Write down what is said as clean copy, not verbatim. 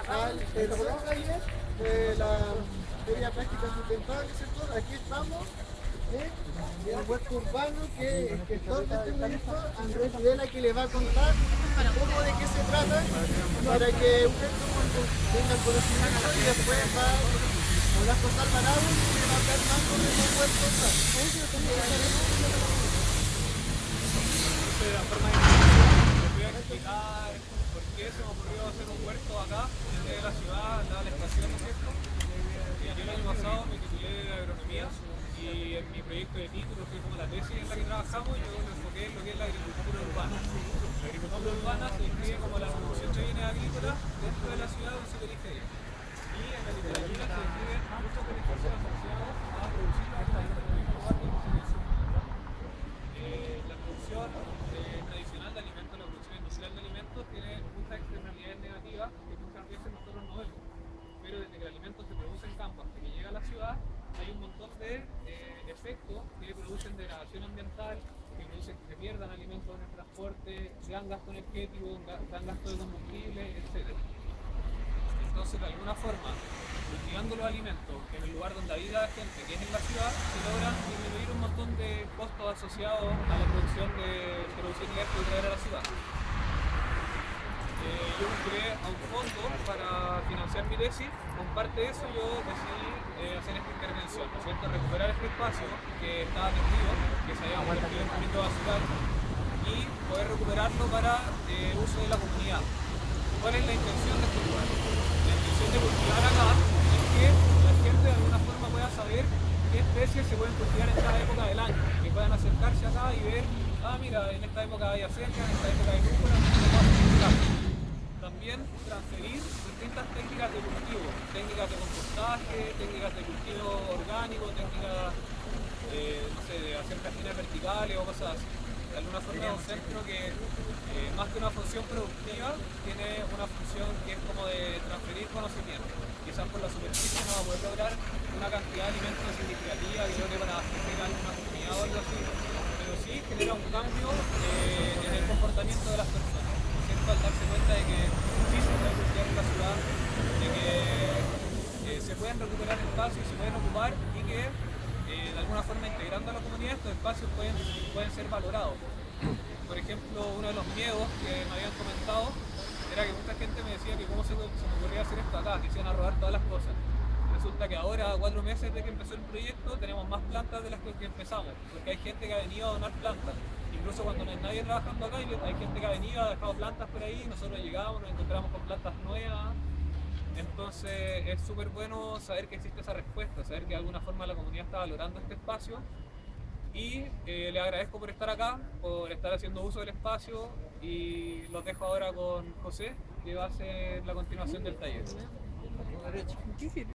al ayer de la Feria Práctica Sustentable, ¿cierto? Aquí estamos en el huerto urbano que el gestor de este proyecto, Andrés Videla, que le va a contar un poco de qué se trata para que ustedes tengan conocimiento y después va a hablar con Alvarado y le va a hablar más sobre el huerto urbano. De la forma de les voy a explicar por qué se me ocurrió hacer un huerto acá, en medio de la ciudad, al lado de la estación, ¿no es cierto? Yo el año pasado me titulé de agronomía y en mi proyecto de título, que es como la tesis en la que trabajamos, yo me enfoqué en lo que es la agricultura urbana. La agricultura urbana se describe como la producción de bienes agrícolas dentro de la ciudad o en su periferia. Y en la literatura se describen muchos beneficios asociados a producir los alimentos en el mismo lugar donde se consumen. La producción tradicional de alimentos, la producción industrial de alimentos tiene muchas externalidades negativas que muchas veces nosotros no vemos. Pero desde que el alimento se produce en campo hasta que llega a la ciudad, hay un montón de efectos que producen degradación ambiental, que producen que se pierdan alimentos en el transporte, gran gasto energético, gran gasto de combustible, etc. Entonces, de alguna forma, cultivando los alimentos en el lugar donde habita la gente, que es en la ciudad, se logran disminuir un montón de costos asociados a la producción de producir esto y traer a la ciudad. Yo busqué a un fondo para financiar mi tesis. Con parte de eso yo decidí hacer esta intervención, ¿no es cierto? Recuperar este espacio que estaba perdido, que se había convertido en un mito basural, y poder recuperarlo para uso de la comunidad. ¿Cuál es la intención de este lugar? La intención de cultivar acá es que la gente de alguna forma pueda saber qué especies se pueden cultivar en cada época del año, que puedan acercarse acá y ver, mira, en esta época hay acelga, en esta época hay rúcula, en esta época hay cultivar. También transferir distintas técnicas de cultivo, técnicas de compostaje, técnicas de cultivo orgánico, técnicas no sé, de hacer cajinas verticales o cosas así. De alguna forma es un centro que más que una función productiva tiene una función que es como de transferir conocimiento. Quizás por la superficie no va a poder lograr una cantidad de alimentos significativa, creo que para abastecer a alguna comunidad o algo así, pero sí genera un cambio en el comportamiento de las personas. Al darse cuenta de que sí se puede cultivar en la ciudad, de que se pueden recuperar espacios, se pueden ocupar y que de alguna forma integrando a la comunidad estos espacios pueden ser valorados. Por ejemplo, uno de los miedos que me habían comentado era que mucha gente me decía que cómo se me ocurría hacer esto acá, que se iban a robar todas las cosas. Resulta que ahora, a 4 meses de que empezó el proyecto, tenemos más plantas de las que empezamos, porque hay gente que ha venido a donar plantas. Incluso cuando no hay nadie trabajando acá, hay gente que ha venido, ha dejado plantas por ahí, nosotros llegamos, nos encontramos con plantas nuevas. Entonces es súper bueno saber que existe esa respuesta, saber que de alguna forma la comunidad está valorando este espacio. Y le agradezco por estar acá, por estar haciendo uso del espacio, y los dejo ahora con José, que va a hacer la continuación del taller.